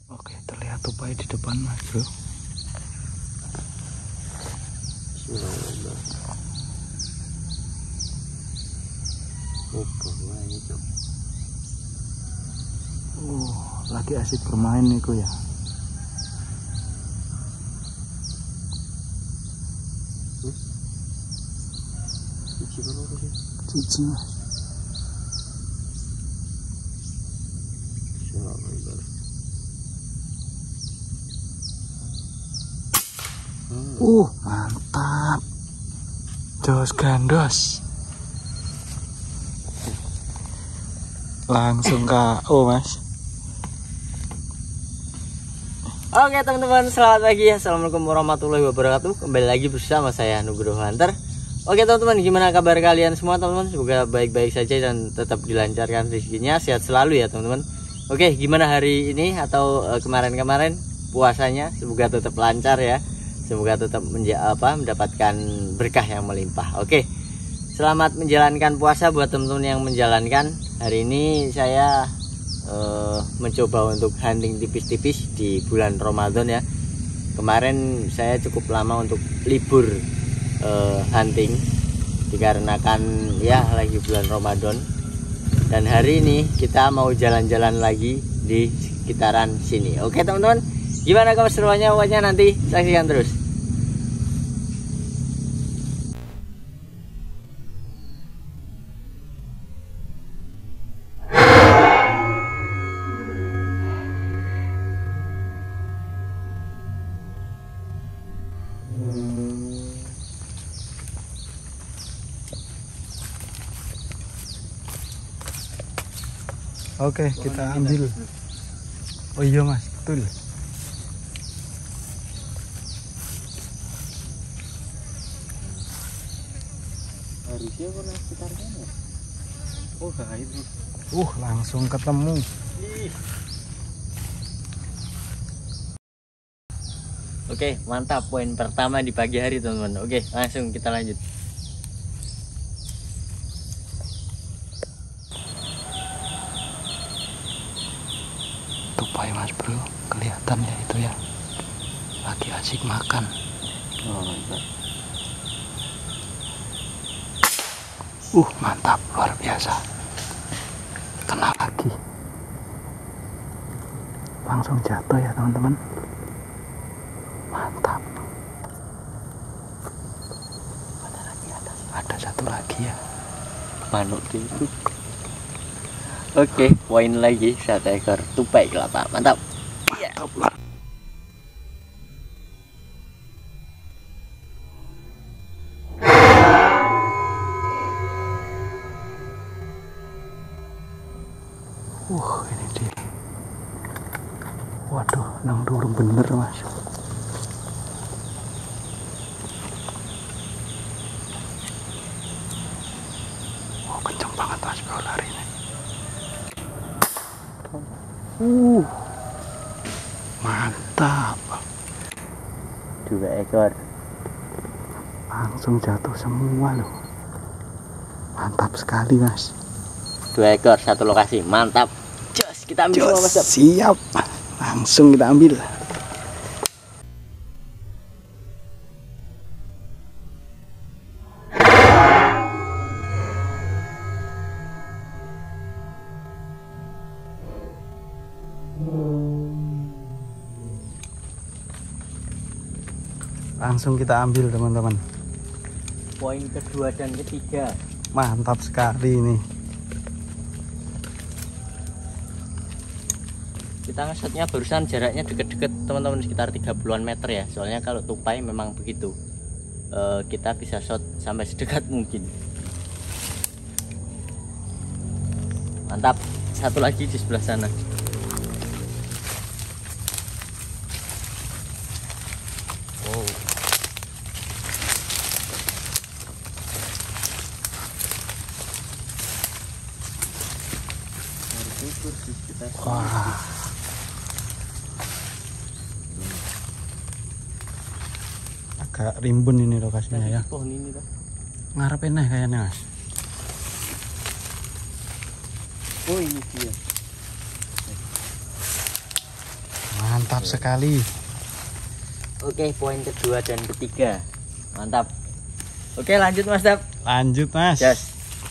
Oke, terlihat tupai di depan mas bro. Lagi asik bermain nih ya. Cici mas. Mantap. Jos gandos. Langsung KO mas. Oke teman-teman, selamat pagi. Assalamualaikum warahmatullahi wabarakatuh. Kembali lagi bersama saya Nugroho Hunter. Oke teman-teman, gimana kabar kalian semua teman-teman? Semoga baik-baik saja dan tetap dilancarkan rezekinya, sehat selalu ya teman-teman. Oke, gimana hari ini atau kemarin-kemarin puasanya? Semoga tetap lancar ya. Semoga tetap mendapatkan berkah yang melimpah. Oke, selamat menjalankan puasa buat teman-teman yang menjalankan. Hari ini saya mencoba untuk hunting tipis-tipis di bulan Ramadan ya. Kemarin saya cukup lama untuk libur hunting dikarenakan ya lagi bulan Ramadan. Dan hari ini kita mau jalan-jalan lagi di sekitaran sini. Oke teman-teman, gimana keseruannya? Pokoknya nanti saksikan terus. Oke, kita ambil. Oh iya mas, betul. Harusnya warna sekitarnya ya? Oh itu. Langsung ketemu. Oke, mantap. Poin pertama di pagi hari teman-teman. Oke, langsung kita lanjut. Tupai mas bro, kelihatan ya itu ya. Lagi asik makan. Mantap. Mantap, luar biasa. Kena lagi. Langsung jatuh ya teman-teman. Mantap. Ada lagi atas. Ada satu lagi ya. Manuk itu. Oke, poin lagi 1 ekor tupai kelapa. Mantap. Mantap lah. Ini dia. Waduh, nang dulu bener mas. Kenceng banget mas bro larinya. Mantap. 2 ekor. Langsung jatuh semua loh. Mantap sekali mas. 2 ekor satu lokasi. Mantap. Jos, kita ambil semua mas. Siap. Langsung kita ambil. Langsung kita ambil teman-teman. Poin kedua dan ketiga. Mantap sekali ini. Kita ngesetnya barusan jaraknya deket-deket teman-teman, sekitar 30-an meter ya. Soalnya kalau tupai memang begitu, kita bisa shot sampai sedekat mungkin. Mantap. Satu lagi di sebelah sana. Wah. Agak rimbun ini lokasinya ya. Pohon ini tuh. Ngarepin nih kayaknya mas. Oh ini dia. Mantap sekali. Oke, poin kedua dan ketiga. Mantap. Oke, lanjut Mas Dap. Lanjut Mas. Yes.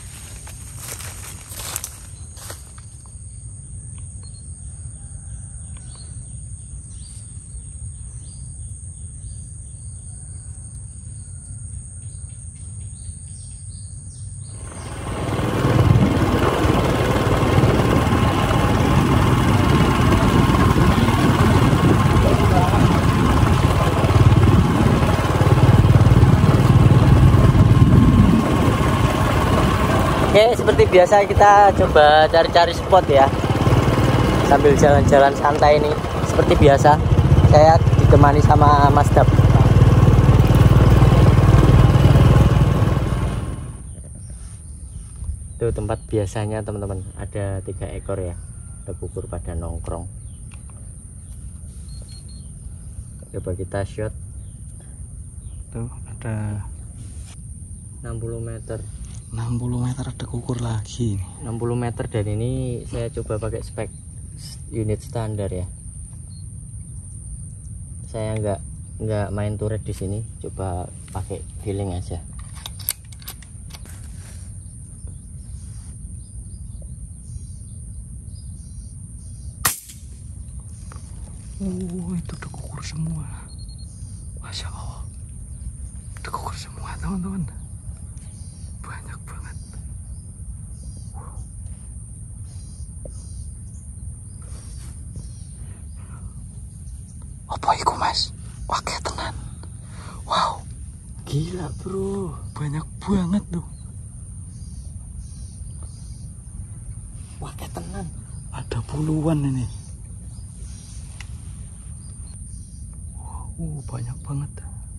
Oke, seperti biasa kita coba cari-cari spot ya. Sambil jalan-jalan santai ini. Seperti biasa, saya ditemani sama Mas Dap. Itu tempat biasanya teman-teman, ada 3 ekor ya. Ada kukur pada nongkrong. Coba kita shot. Tuh ada 60 meter. 60 meter ada kukur lagi. 60 meter dan ini saya coba pakai spek unit standar ya. Saya nggak main turret di sini, coba pakai feeling aja. Itu ada kukur semua. Masya Allah. Ada kukur semua teman-teman. Banyak banget. Apa iku Mas? Wake tenan. Wow. Gila bro. Banyak banget tuh. Wake tenan. Ada puluhan ini. Banyak banget.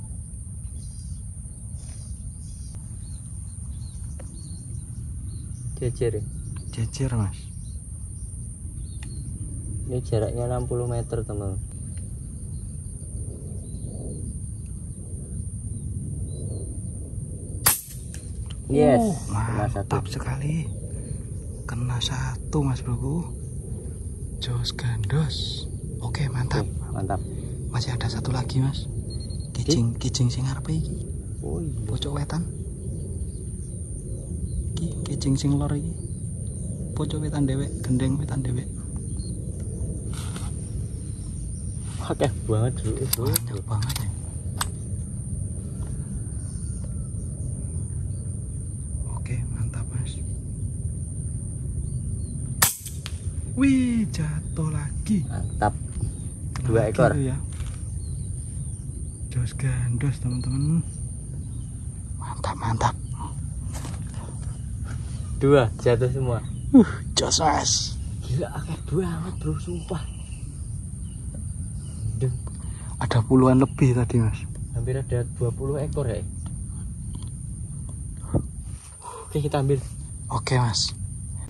Jejer ya? Jejer Mas. Ini jaraknya 60 meter teman. Yes, mantap sekali. Kena satu Mas Bro. Jos gandos. Oke, mantap. Oke, mantap. Masih ada satu lagi Mas. Kijing sing arep iki. Oh iya. Pojok wetan. Kijing sing lor iki. Pojok wetan dewek, gendeng wetan dewek. Oke, banget dulu. Banyak banget ya. Oke, mantap Mas. Wih, jatuh lagi. Mantap. Kena 2 ekor. ya. Jos gandos teman-teman. Mantap. 2 jatuh semua. Jos Mas. Gila, akeh banget bro, sumpah. Ada puluhan lebih tadi Mas. Hampir ada 20 ekor ya. Oke, kita ambil. Oke Mas.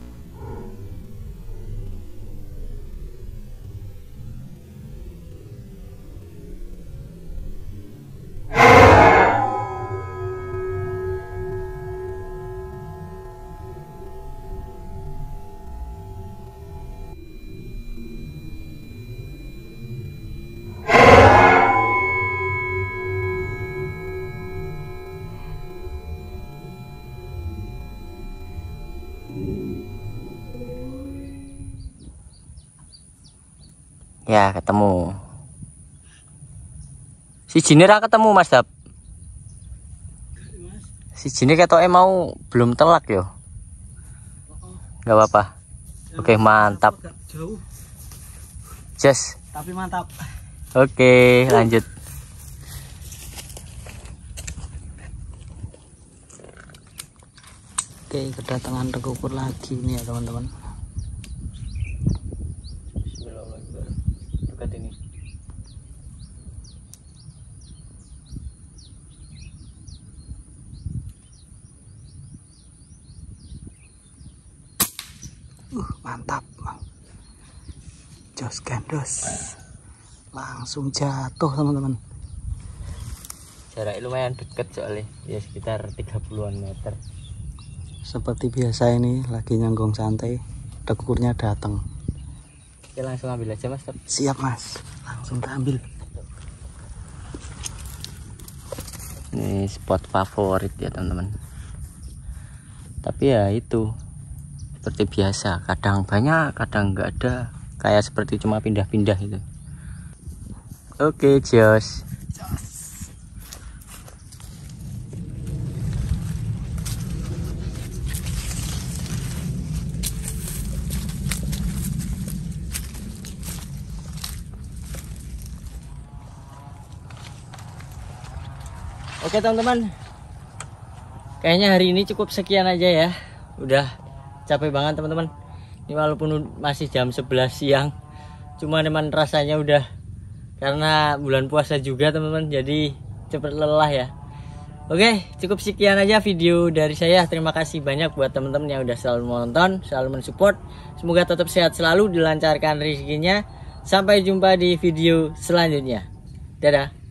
Ya, ketemu. Si Jini ra ketemu Mas Dap. Si Jini ketoke mau belum telak yo. Gak apa-apa. Oke, mantap. Jauh. Just. Tapi mantap. Oke, lanjut. Oke, kedatangan rekukur lagi nih ya teman-teman. Dekat ini. Mantap. Jos gandos. Langsung jatuh teman-teman. Jaraknya lumayan deket soalnya, ya sekitar 30-an meter. Seperti biasa ini lagi nyanggong santai, rekukurnya datang. Oke, langsung ambil aja Mas. Siap Mas. Langsung. langsung kita ambil. Ini spot favorit ya teman-teman. Tapi ya itu seperti biasa, kadang banyak kadang nggak ada, kayak seperti cuma pindah-pindah itu. Oke, Jos. Oke teman-teman, kayaknya hari ini cukup sekian aja ya. Udah capek banget teman-teman. Ini walaupun masih jam 11 siang, cuma teman rasanya udah, karena bulan puasa juga teman-teman, jadi cepet lelah ya. Oke, cukup sekian aja video dari saya. Terima kasih banyak buat teman-teman yang udah selalu menonton, selalu mensupport. Semoga tetap sehat selalu, dilancarkan rezekinya. Sampai jumpa di video selanjutnya. Dadah.